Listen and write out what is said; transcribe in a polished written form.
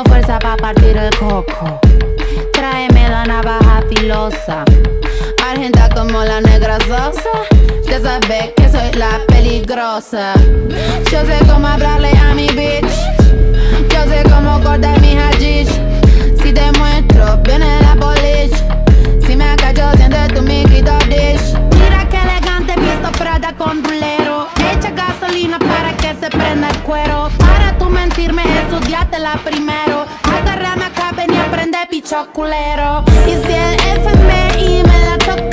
Tengo fuerza pa' partir el coco. Tráeme la navaja filosa. Argenta como la negra Sosa. Ya sabes que soy la peligrosa. Yo sé cómo hablarle a mi bitch. Yo sé cómo cortar mi hashish. Si te muestro, viene la polish. Si me cacho, sientes tu mi clitoris. Mira que elegante, visto Prada con rulero. Echa gasolina para que se prenda el cuero. Para tú mentirme, estudiátela primero. Agárrame acá, ven y aprende, picho culero. Y si el FMI me la toca,